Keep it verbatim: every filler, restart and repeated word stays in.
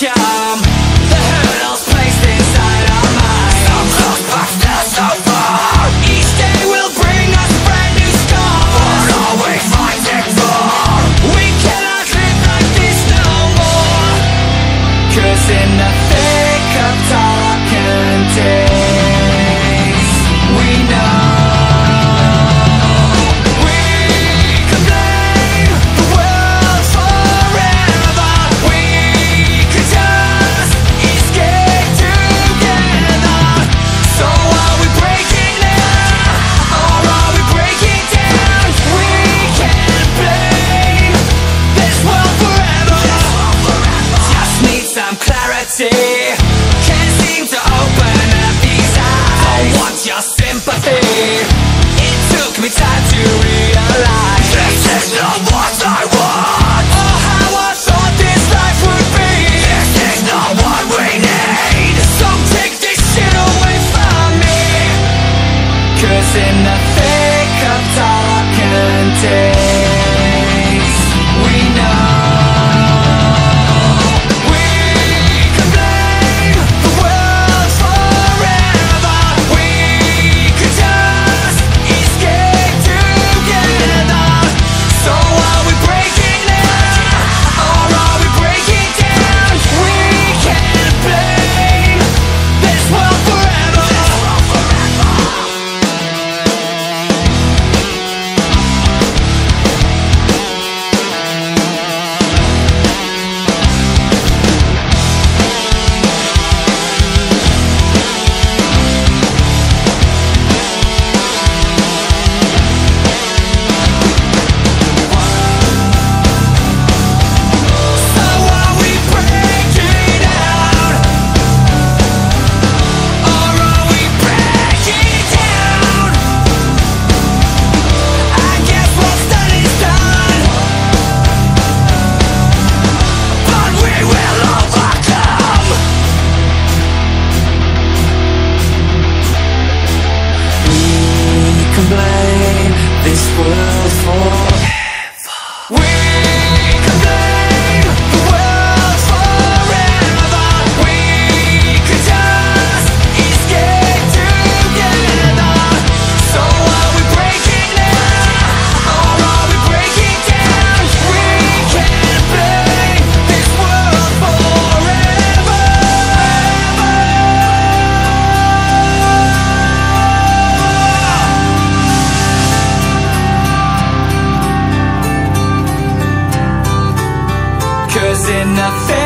overcome the hurdles placed inside our minds. So close but still so far. Each day will bring us brand new scars. But always fighting for. We cannot live like this no more. 'Cause in the thick of darkened days, we know can't seem to open up these eyes. I want your sympathy. It took me time to realize this is not what I want, or how I thought this life would be. This is not what we need. So take this shit away from me. 'Cause in the thick of darkened days, we know this world forever. We can blame the world forever. We could just escape together. So are we breaking now, or are we breaking down? We can't blame this world forever. 'Cause in the